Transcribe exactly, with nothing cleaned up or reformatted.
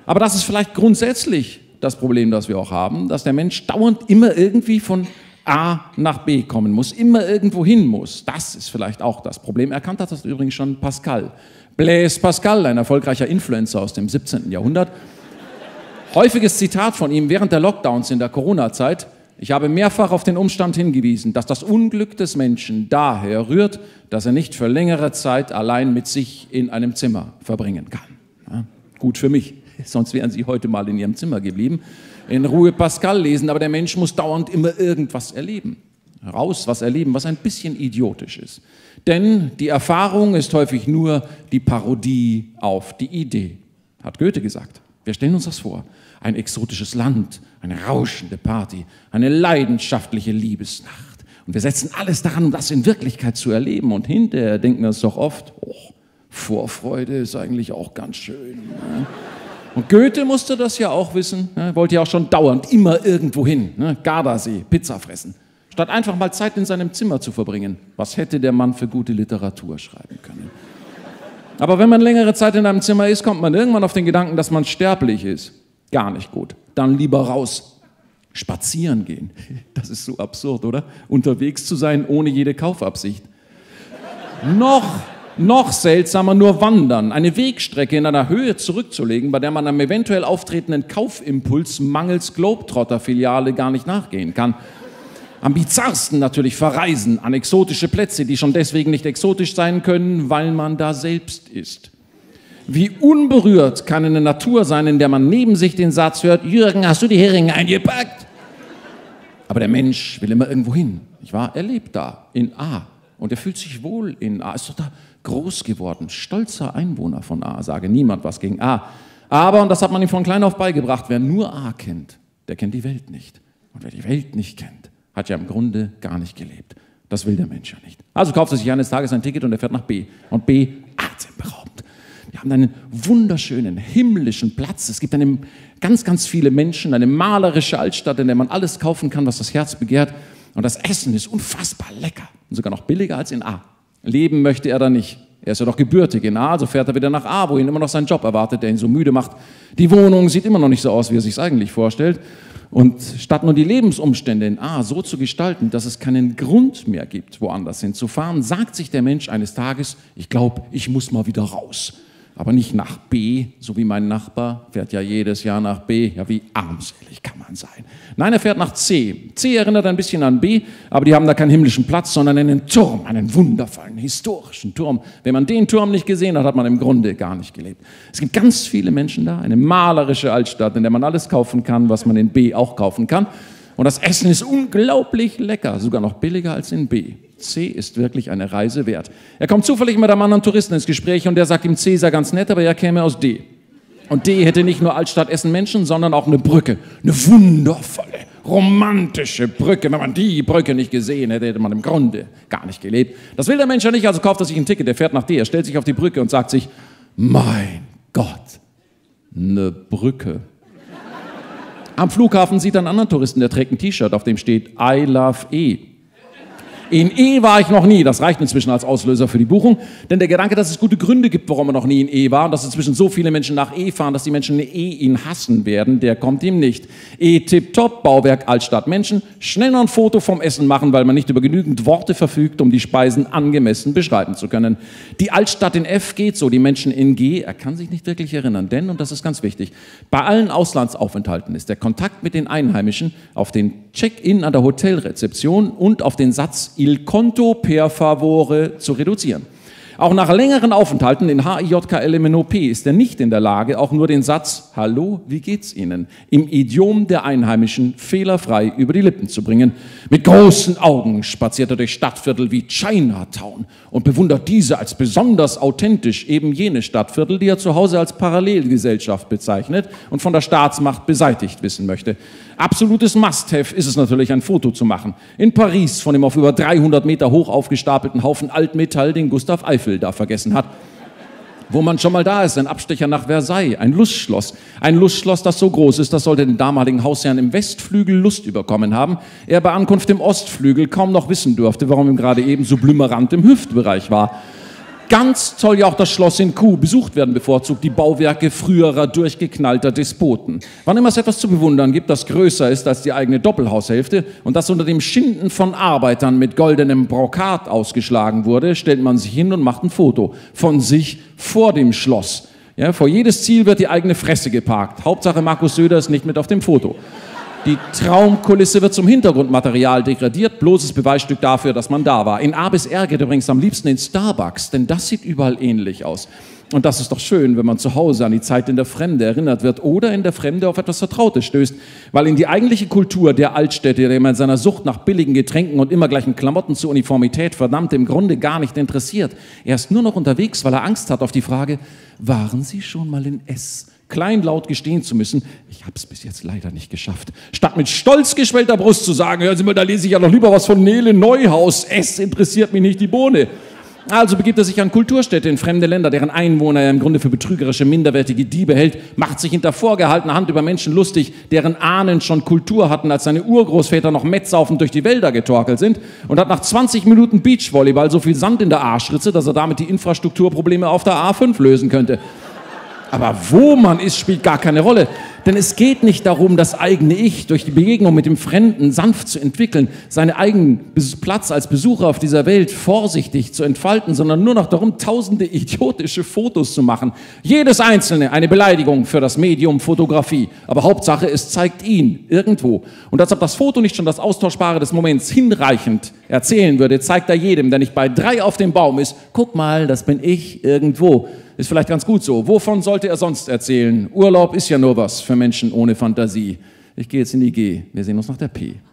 Aber das ist vielleicht grundsätzlich das Problem, das wir auch haben, dass der Mensch dauernd immer irgendwie von A nach B kommen muss, immer irgendwo hin muss. Das ist vielleicht auch das Problem. Erkannt hat das übrigens schon Pascal. Blaise Pascal, ein erfolgreicher Influencer aus dem siebzehnten Jahrhundert. Häufiges Zitat von ihm während der Lockdowns in der Corona-Zeit: Ich habe mehrfach auf den Umstand hingewiesen, dass das Unglück des Menschen daher rührt, dass er nicht für längere Zeit allein mit sich in einem Zimmer verbringen kann. Ja, gut für mich, sonst wären Sie heute mal in Ihrem Zimmer geblieben. In Ruhe Pascal lesen, aber der Mensch muss dauernd immer irgendwas erleben. Raus was erleben, was ein bisschen idiotisch ist. Denn die Erfahrung ist häufig nur die Parodie auf die Idee, hat Goethe gesagt. Wir stellen uns das vor. Ein exotisches Land, eine rauschende Party, eine leidenschaftliche Liebesnacht. Und wir setzen alles daran, um das in Wirklichkeit zu erleben. Und hinterher denken wir uns doch oft, oh, Vorfreude ist eigentlich auch ganz schön. Ne? Und Goethe musste das ja auch wissen, ne? Wollte ja auch schon dauernd immer irgendwo hin, ne? Gardasee, Pizza fressen. Statt einfach mal Zeit in seinem Zimmer zu verbringen. Was hätte der Mann für gute Literatur schreiben können? Aber wenn man längere Zeit in einem Zimmer ist, kommt man irgendwann auf den Gedanken, dass man sterblich ist. Gar nicht gut. Dann lieber raus. Spazieren gehen. Das ist so absurd, oder? Unterwegs zu sein ohne jede Kaufabsicht. Noch, noch seltsamer, nur wandern. Eine Wegstrecke in einer Höhe zurückzulegen, bei der man einem eventuell auftretenden Kaufimpuls mangels Globetrotter-Filiale gar nicht nachgehen kann. Am bizarrsten natürlich verreisen an exotische Plätze, die schon deswegen nicht exotisch sein können, weil man da selbst ist. Wie unberührt kann eine Natur sein, in der man neben sich den Satz hört: Jürgen, hast du die Heringe eingepackt? Aber der Mensch will immer irgendwo hin. Nicht wahr? Er lebt da, in A. Und er fühlt sich wohl in A. Ist doch da groß geworden. Stolzer Einwohner von A. Sage niemand was gegen A. Aber, und das hat man ihm von klein auf beigebracht, wer nur A kennt, der kennt die Welt nicht. Und wer die Welt nicht kennt, hat ja im Grunde gar nicht gelebt. Das will der Mensch ja nicht. Also kauft er sich eines Tages ein Ticket und er fährt nach B. Und B, atemberaubend. Wir haben einen wunderschönen, himmlischen Platz. Es gibt eine, ganz, ganz viele Menschen, eine malerische Altstadt, in der man alles kaufen kann, was das Herz begehrt. Und das Essen ist unfassbar lecker. Und sogar noch billiger als in A. Leben möchte er da nicht. Er ist ja doch gebürtig in A, also fährt er wieder nach A, wo ihn immer noch sein Job erwartet, der ihn so müde macht. Die Wohnung sieht immer noch nicht so aus, wie er sich es eigentlich vorstellt. Und statt nur die Lebensumstände in A so zu gestalten, dass es keinen Grund mehr gibt, woanders hinzufahren, sagt sich der Mensch eines Tages: Ich glaube, ich muss mal wieder raus. Aber nicht nach B, so wie mein Nachbar, fährt ja jedes Jahr nach B. Ja, wie armselig kann man sein. Nein, er fährt nach C. C erinnert ein bisschen an B, aber die haben da keinen himmlischen Platz, sondern einen Turm, einen wundervollen, historischen Turm. Wenn man den Turm nicht gesehen hat, hat man im Grunde gar nicht gelebt. Es gibt ganz viele Menschen da, eine malerische Altstadt, in der man alles kaufen kann, was man in B auch kaufen kann. Und das Essen ist unglaublich lecker, sogar noch billiger als in B. C ist wirklich eine Reise wert. Er kommt zufällig mit einem anderen Touristen ins Gespräch und der sagt ihm, C sei ganz nett, aber er käme aus D. Und D hätte nicht nur Altstadt, Essen, Menschen, sondern auch eine Brücke. Eine wundervolle, romantische Brücke. Wenn man die Brücke nicht gesehen hätte, hätte man im Grunde gar nicht gelebt. Das will der Mensch ja nicht, also kauft er sich ein Ticket. Der fährt nach D, er stellt sich auf die Brücke und sagt sich: Mein Gott, eine Brücke. Am Flughafen sieht er einen anderen Touristen, der trägt ein T-Shirt, auf dem steht I love E. In E war ich noch nie, das reicht inzwischen als Auslöser für die Buchung, denn der Gedanke, dass es gute Gründe gibt, warum er noch nie in E war, und dass inzwischen so viele Menschen nach E fahren, dass die Menschen in E ihn hassen werden, der kommt ihm nicht. E tipptopp, Bauwerk, Altstadt, Menschen, schnell noch ein Foto vom Essen machen, weil man nicht über genügend Worte verfügt, um die Speisen angemessen beschreiben zu können. Die Altstadt in F geht so, die Menschen in G, er kann sich nicht wirklich erinnern, denn, und das ist ganz wichtig, bei allen Auslandsaufenthalten ist der Kontakt mit den Einheimischen auf den Check-in an der Hotelrezeption und auf den Satz Il conto per favore zu reduzieren. Auch nach längeren Aufenthalten in H I J K L M N O P ist er nicht in der Lage, auch nur den Satz Hallo, wie geht's Ihnen? Im Idiom der Einheimischen fehlerfrei über die Lippen zu bringen. Mit großen Augen spaziert er durch Stadtviertel wie Chinatown und bewundert diese als besonders authentisch, eben jene Stadtviertel, die er zu Hause als Parallelgesellschaft bezeichnet und von der Staatsmacht beseitigt wissen möchte. Absolutes Must-have ist es natürlich, ein Foto zu machen. In Paris von dem auf über dreihundert Meter hoch aufgestapelten Haufen Altmetall, den Gustav Eiffel da vergessen hat. Wo man schon mal da ist, ein Abstecher nach Versailles, ein Lustschloss. Ein Lustschloss, das so groß ist, das sollte den damaligen Hausherrn im Westflügel Lust überkommen haben. Er bei Ankunft im Ostflügel kaum noch wissen durfte, warum ihm gerade eben so blümerant im Hüftbereich war. ganz toll ja auch das Schloss in Kuh. Besucht werden bevorzugt die Bauwerke früherer durchgeknallter Despoten. Wann immer es etwas zu bewundern gibt, das größer ist als die eigene Doppelhaushälfte und das unter dem Schinden von Arbeitern mit goldenem Brokat ausgeschlagen wurde, stellt man sich hin und macht ein Foto von sich vor dem Schloss. Ja, vor jedes Ziel wird die eigene Fresse geparkt. Hauptsache Markus Söder ist nicht mit auf dem Foto. Die Traumkulisse wird zum Hintergrundmaterial degradiert, bloßes Beweisstück dafür, dass man da war. In A bis R geht übrigens am liebsten in Starbucks, denn das sieht überall ähnlich aus. Und das ist doch schön, wenn man zu Hause an die Zeit in der Fremde erinnert wird oder in der Fremde auf etwas Vertrautes stößt, weil ihn die eigentliche Kultur der Altstädte, der man seiner Sucht nach billigen Getränken und immer gleichen Klamotten zur Uniformität verdammt im Grunde gar nicht interessiert. Er ist nur noch unterwegs, weil er Angst hat auf die Frage, waren Sie schon mal in S? Kleinlaut gestehen zu müssen, ich habe es bis jetzt leider nicht geschafft. Statt mit stolz geschwellter Brust zu sagen, hören Sie mal, da lese ich ja noch lieber was von Nele Neuhaus, es interessiert mich nicht die Bohne. Also begibt er sich an Kulturstädte in fremde Länder, deren Einwohner er im Grunde für betrügerische, minderwertige Diebe hält, macht sich hinter vorgehaltener Hand über Menschen lustig, deren Ahnen schon Kultur hatten, als seine Urgroßväter noch mettsaufend durch die Wälder getorkelt sind und hat nach zwanzig Minuten Beachvolleyball so viel Sand in der Arschritze, dass er damit die Infrastrukturprobleme auf der A fünf lösen könnte. Aber wo man ist, spielt gar keine Rolle. Denn es geht nicht darum, das eigene Ich durch die Begegnung mit dem Fremden sanft zu entwickeln, seinen eigenen Platz als Besucher auf dieser Welt vorsichtig zu entfalten, sondern nur noch darum, tausende idiotische Fotos zu machen. Jedes einzelne eine Beleidigung für das Medium Fotografie. Aber Hauptsache, es zeigt ihn irgendwo. Und als ob das Foto nicht schon das Austauschbare des Moments hinreichend erzählen würde, zeigt er jedem, der nicht bei drei auf dem Baum ist, guck mal, das bin ich irgendwo. Ist vielleicht ganz gut so. Wovon sollte er sonst erzählen? Urlaub ist ja nur was für Menschen ohne Fantasie. Ich gehe jetzt in die G. Wir sehen uns nach der P.